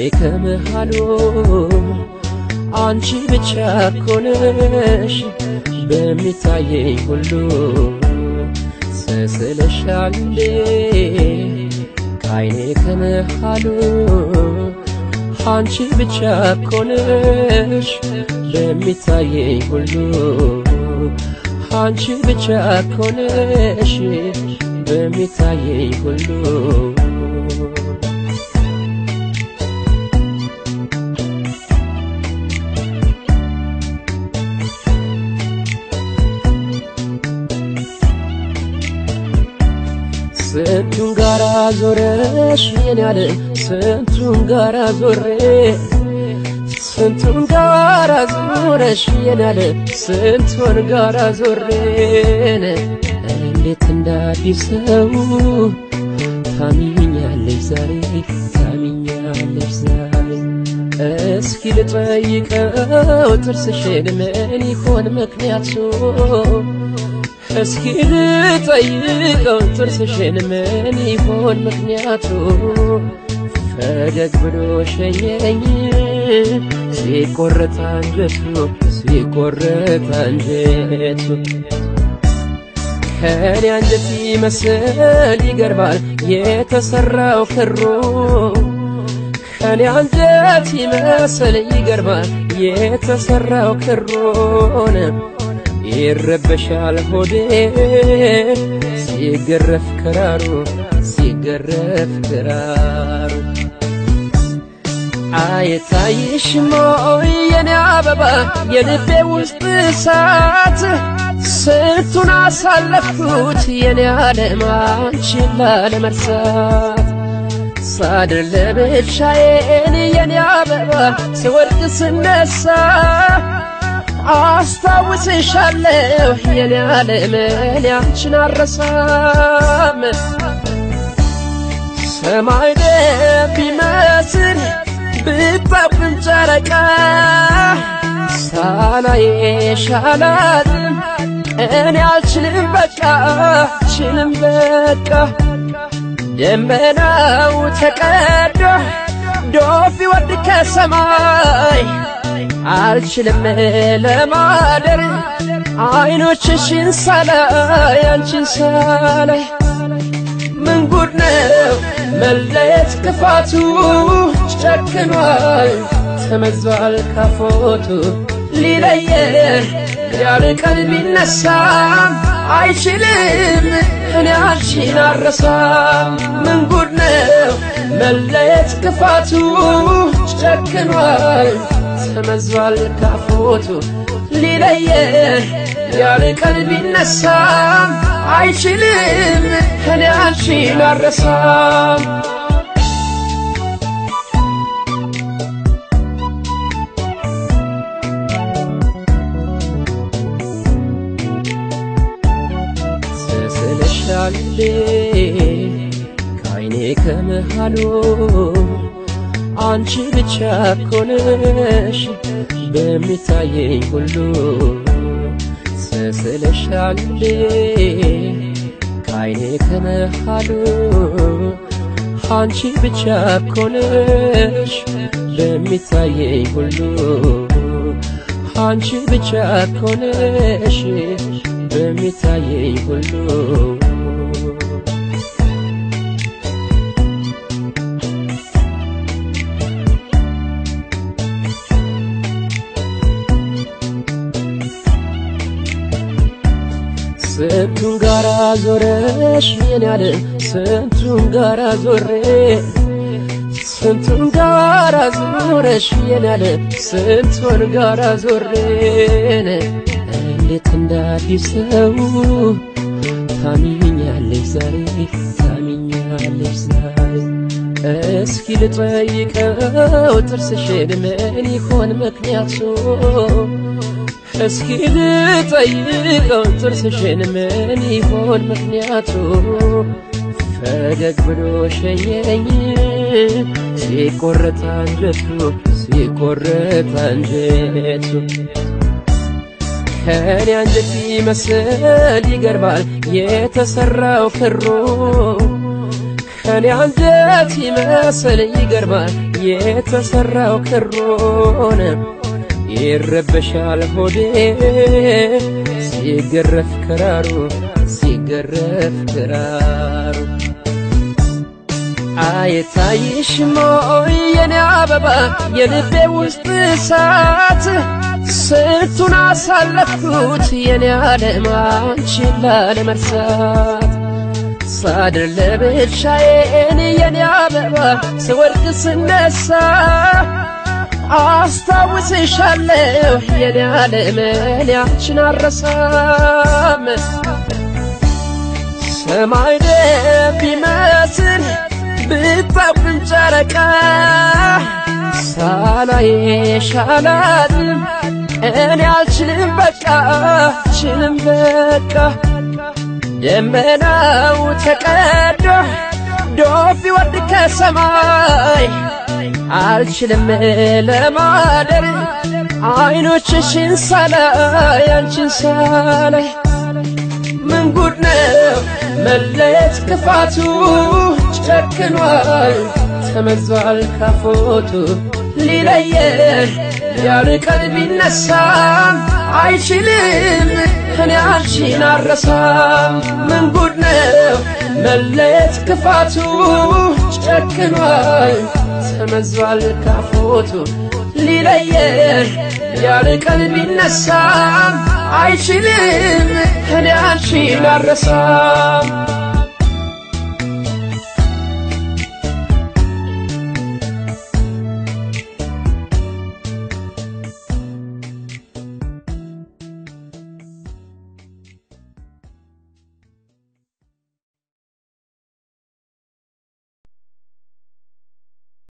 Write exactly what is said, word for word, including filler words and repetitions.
ከመሃሉ አንቺ ብቻ ኮነሽ በሚታየኝ ሁሉ ስስልሻሌ ካይኔ ከመሃሉ አንቺ ብቻ ኮነሽ በሚታየኝ ሁሉ አንቺ ብቻ ኮነሽ በሚታየኝ ሁሉ ስንቱን ጋራ ዞረሽ የኔ ያለ ስንቱን ጋራ ዞሬ ስንቱን ጋራ ዞረሽ የኔ ያለ ስንቱን ጋራ ዞሬን እንዴት እንዳዲስ ሰው ታሚኛለሽ ዛሬ ታሚኛለሽ ዛሬ እስኪ ልጠይቀው ጥርስሽን ምን ይሆን ምክንያቱ እስኪ ልጠይቀው ጥርስሽን ምን ይሆን ምክንያቱ ፈገግ ብሎ ሸኘኝ ሲቆረጥ አንጀቱ ሲቆረጥ አንጀቱ ከኔ አንጀት ይመስል ይገርማል የተሰራው ክሩ ከኔ አንጀት ይመስል ይገርማል የተሰራው ክሩን ይረበሻል ሆዴ ሲገረፍ ክራሩ ሲገረፍ ክራሩ አይታይሽም ወይ የኔ አበባ የልቤ ውስጥ እሳት ስንቱን አሳለፍኩት የኔ ዓለም አንቺን ላለመርሳት ሳድር ለብቻዬን የኔ አበባ ስወድቅ ስነሳ አስታውስሻለሁ የኔ ዓለም እኔ አንቺን አልረሳም ሰማይ ቢመስል ብታብም ጨረቃ ሳላይሽ አላድርም እኔ አልችልም በቃ አልችልም በቃ ደመናው ተቀዶ ዶፍ ይወርድ ከሰማይ አልችልም ለማደር አይኖችሽን ሳላይ አንቺን ሳላይ ምን ጉድ ነው መለየት ክፋቱ ጨክኗል ተመዟል ካፎቱ ሊለየን ያለ ቀልብ ይነሳም አይችልም እኔ አንቺን አልረሳም ምን ጉድ ነው መለየት ክፋቱ ጨክኗል ተመዟል ካፎቱ ሊለየን ያለ ቀልብ ይነሳም አይችልም እኔ አንቺን አልረሳም ስስልሻሌ ካይኔ ከመሃሉ አንቺ ብቻ ኮነሽ በሚታየኝ ሁሉ ስስልሻሌ ካይኔ ከመሃሉ አንቺ ብቻ ኮነሽ በሚታየኝ ሁሉ አንቺ ብቻ ኮነሽ በሚታየኝ ሁሉ ስንቱን ጋራ ዞረሽ የኔ ያለ ስንቱን ጋራ ዞሬ ስንቱን ጋራ ዞረሽ የኔ ያለ ስንቱን ጋራ ዞሬን እንዴት እንዳዲስ ሰው ታሚኛለሽ ዛሬ ታሚኛለሽ ዛሬ እስኪ ልጠይቀው ጥርስሽን ምን ይሆን ምክንያቱ እስኪ ልጠይቀው ጥርስሽን ምን ይሆን ምክንያቱ ፈገግ ብሎ ሸኘኝ ሲቆረጥ አንጀቱ ሲቆረጥ አንጀቱ ከኔ አንጀት ይመስል ይገርማል የተሰራው ክሩ ከኔ አንጀት ይመስል ይገርማል የተሰራው ክሮን ይረበሻል ሆዴ ሲገረፍ ክራሩ ሲገረፍ ክራሩ አይታይሽም ወይ የኔ አበባ የልቤ ውስጥ እሳት ስንቱን አሳለፍኩት የኔ ዓለም አንቺን ላለመርሳት ሳድር ለብቻዬን የኔ አበባ ስወድቅ ስነሳ አስታውስሻለሁ የኔ ዓለም እኔ አንቺን አልረሳም ሰማይ ቢመስል ብታብን ጨረቃ ሳላይሽ አላድርም እኔ አልችልም በቃ አልችልም በቃ ደመናው ተቀዶ ዶፍ ይወርድ ከሰማይ አልችልም ለማደር አይኖችሽን ሳላይ አንቺን ሳላይ ምን ጉድ ነው መለየት ክፋቱ ጨክኗል ተመዟል ካፎቱ ሊለየን ያርቀን ቢነሳም አይችልም እኔ አንቺን አልረሳም ምን ጉድ ነው መለየት ክፋቱ ጨክኗል ተመዟል ካፎቱ ሊለየን ያርቀን ቢነሳም አይችልም እኔ አንቺን አልረሳም